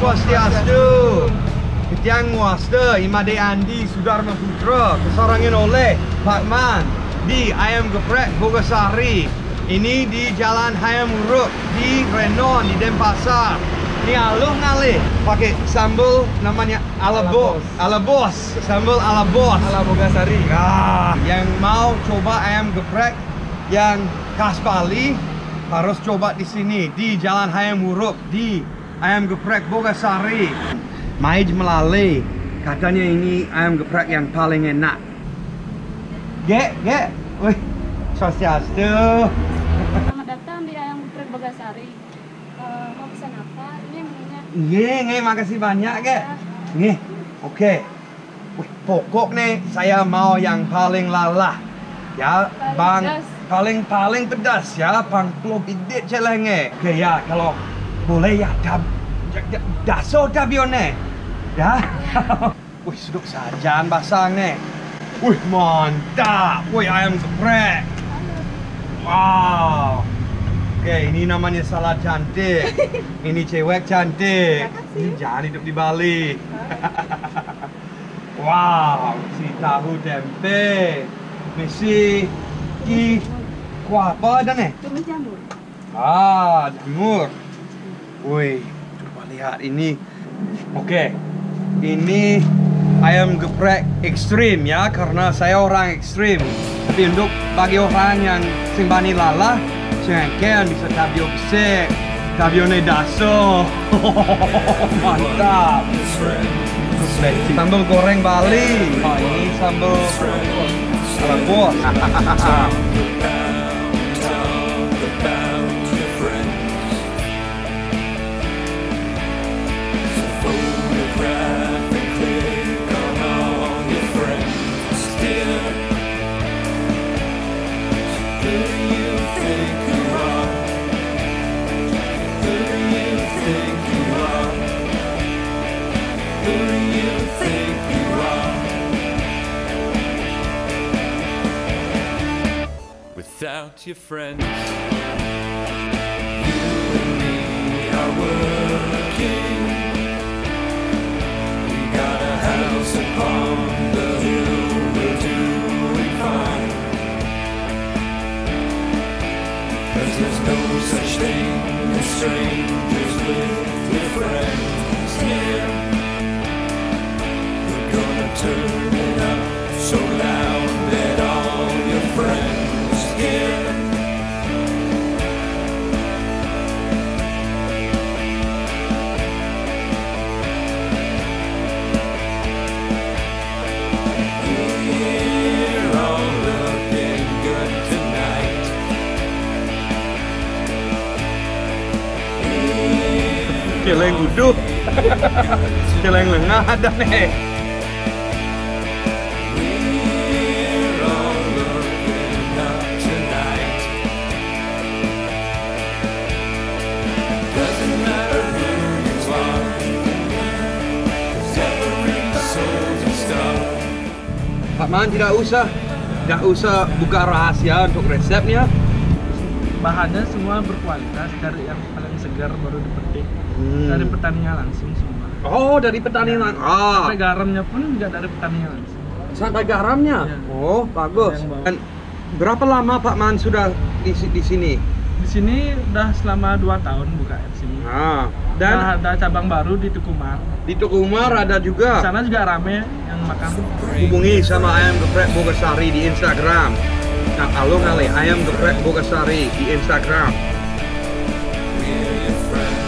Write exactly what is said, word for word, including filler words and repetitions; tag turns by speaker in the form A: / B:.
A: Swastiastu. Ketiang Nguasta, Imade Andi Sudarma Putra, kesorangin oleh Pak Man di Ayam Geprek Bogasari. Ini di Jalan Hayam Uruk di Renon di Denpasar. Ini aluh ngalih pakai sambal namanya ala bos, ala bos, sambal ala bos,
B: ala Bogasari.
A: Ah, yang mau coba ayam geprek yang khas Bali harus coba di sini di Jalan Hayam Uruk di Ayam Geprek Bogasari. Maij Melale katanya ini ayam geprek yang paling enak. Gek, gek, wih, Swastiastu.
C: Selamat datang di Ayam Geprek Bogasari. Uh, mau pesan apa? Ini menunya.
A: Nge, nge, makasih banyak, gek. Nge, oke. Wih, pokok nih saya mau yang paling lalah. Ya,
C: Paling
A: bang,
C: pedas.
A: paling paling pedas ya, bang Pulau Bidit celenge. Oke ya, kalau boleh ya, dab, da- daso dabione, ya. Wih, seduk sajian basang nih. Wih, mantap. Wih, ayam geprek. Wow. Oke, ini namanya salad cantik. Ini cewek cantik. Ini jangan hidup di Bali. Wow, si tahu tempe. Misi ki kuah apa ada nih?
C: Tumis jamur.
A: Ah, jamur. Wih, coba lihat ini. Oke, ini ayam geprek ekstrim ya, karena saya orang ekstrim. Tapi untuk bagi orang yang simbani lala, cengken bisa tabio besek, tabione daso. Mantap. Sambal goreng Bali. Oh, ini sambal ala bos.
D: Without your friends, you and me are working. We got a house upon the hill, we're doing fine. 'Cause there's no such thing as strangers with your friends here. We're gonna turn it up so loud that all your friends hear. We're all looking good tonight.
A: Celeng guduh. Celeng lengah ada nih.
D: We're all looking up tonight. Doesn't matter who you are, 'cause every soul's a star.
A: Pak Man tidak usah, tidak usah buka rahasia untuk resepnya.
B: Bahannya semua berkualitas, dari yang paling segar baru dipetik.
A: Hmm.
B: Dari petaninya langsung semua.
A: Oh, dari petani lang. Ah,
B: Sampai garamnya pun juga dari petaninya langsung.
A: sampai garamnya.
B: Ya.
A: Oh, bagus.
B: Yang bawah.
A: Dan berapa lama Pak Man sudah di, si- di sini?
B: Di sini udah selama dua tahun buka di sini.
A: Nah,
B: Dan
A: dan
B: ada cabang baru di Tukumar.
A: di Tukumar ada
B: Di
A: juga.
B: sana juga rame yang makan.
A: Hubungi sama Ayam Geprek Bogasari di Instagram. Nah, halo kali Ayam Geprek Bogasari di Instagram.
D: We're your friends.